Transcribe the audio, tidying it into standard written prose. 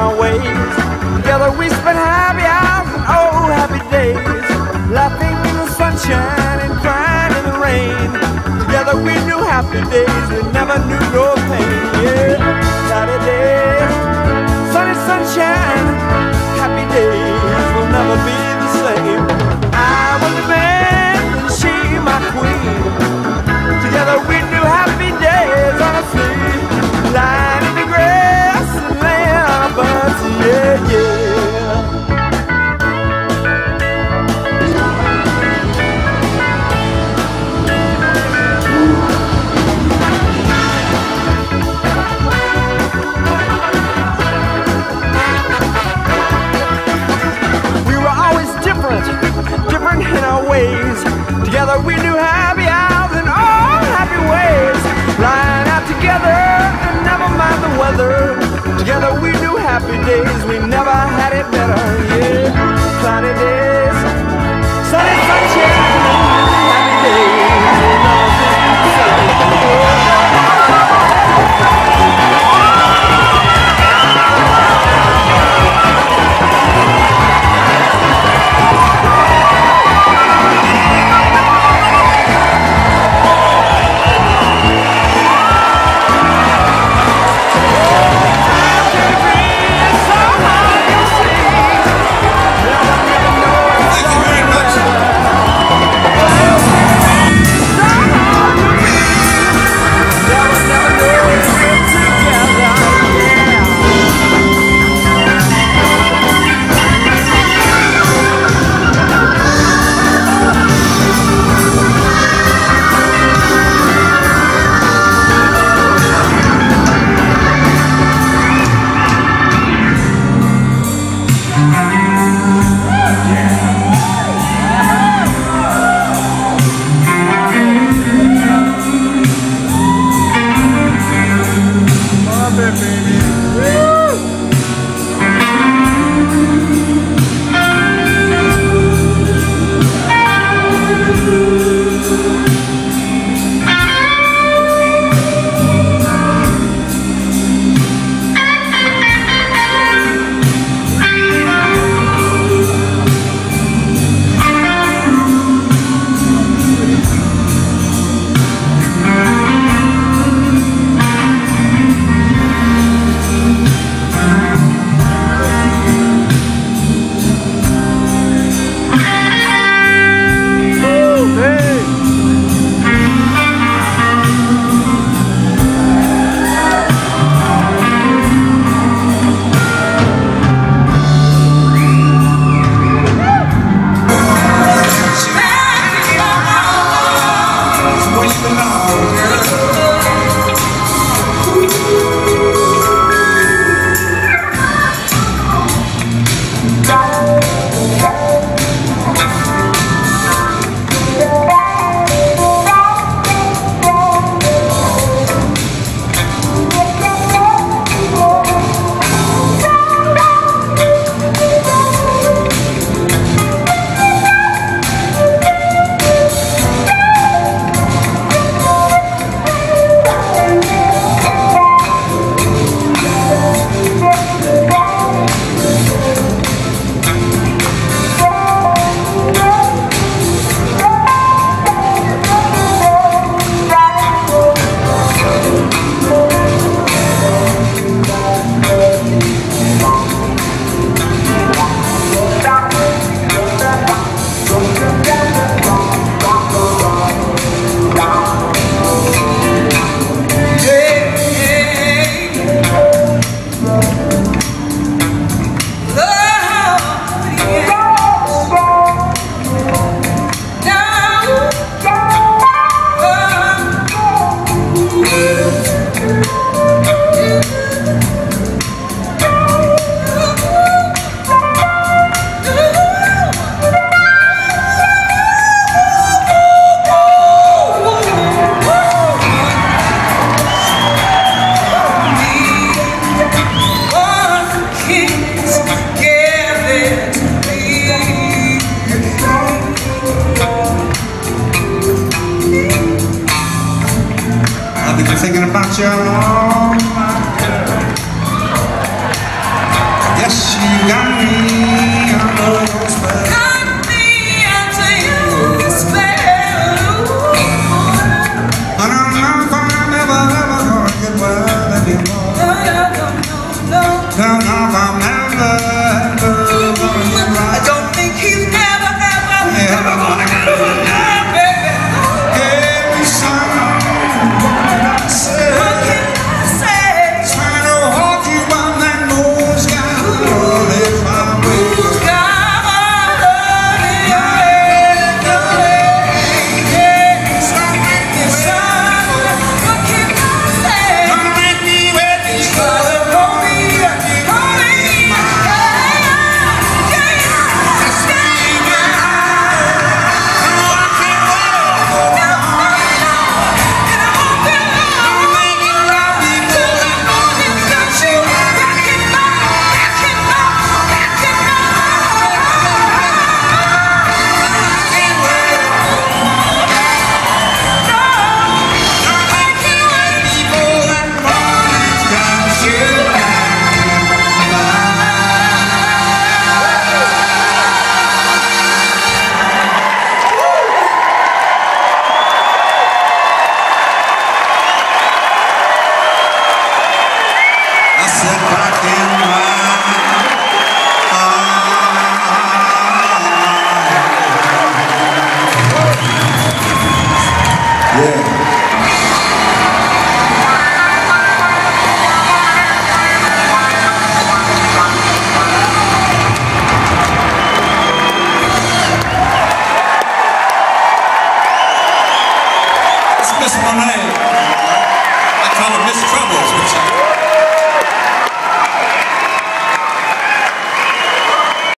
our ways. Together we spent happy hours and oh, happy days, laughing in the sunshine and crying in the rain. Together we knew happy days, we never knew no pain. Yeah, cloudy days, sunny sunshine, happy days will never be the same. I was the man and she my queen. Together we knew happy days on a sleep, lying in the grass and laying on our butts. Yeah, yeah. Different in our ways. Together we knew happy hours and all happy ways. Lying out together and never mind the weather. Together we knew happy days, we never had it better. Yeah, cloudy days, sunny sunshine, happy days will never be the same. Miss Monet.